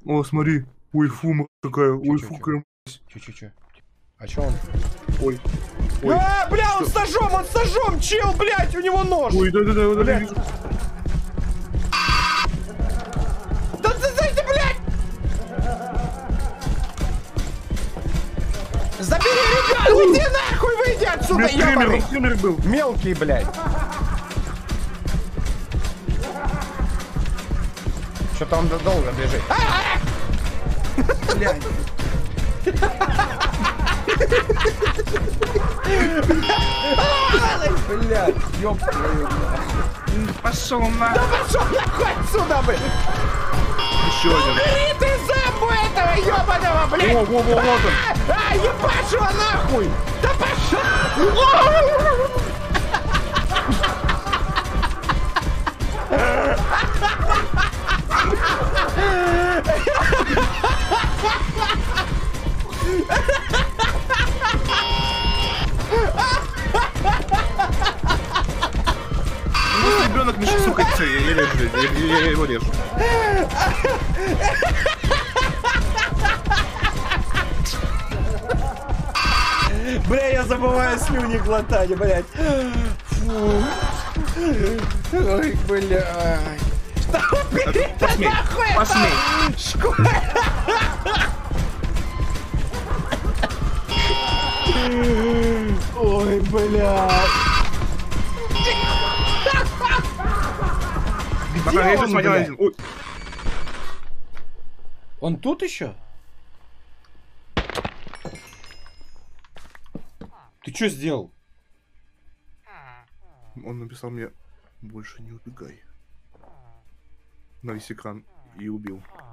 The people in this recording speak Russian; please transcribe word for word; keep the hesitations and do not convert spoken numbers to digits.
О, смотри. Ой, фу, м*** такая. Ой, фу, какая. Чё-чё-чё? А чё он? Ой. Ой. А, бля, Что? он с ножом, он с ножом, чел, блядь, у него нож. Ой, да-да-да, вот это Блядь. вижу. Да ты, ты, блядь! Забери ребят, уйди нахуй, выйди отсюда, ёбаный! Скример был. Мелкий, блядь. Что-то он долго бежит. Блядь. Блядь, ёб твою. Пошел на. Да пошел нахуй отсюда, блядь! Еще один. Убери ты зэмбу этого ёбаного, блядь! Во, во, во, вот он. А, ебашь его нахуй! Да пошел! Ребенок мешает, сука, я, я, режу, я, я, я его режу. Бля, я забываю слюни глотать, блядь. Фу. Ой, блядь. Что, убери ты Посмей, нахуй это? посмей. Школа. Ой, блядь. Пока я он, еще смотрел блядь? один. Ой. Он тут еще? Ты что сделал? Он написал мне: больше не убегай. На весь экран и убил.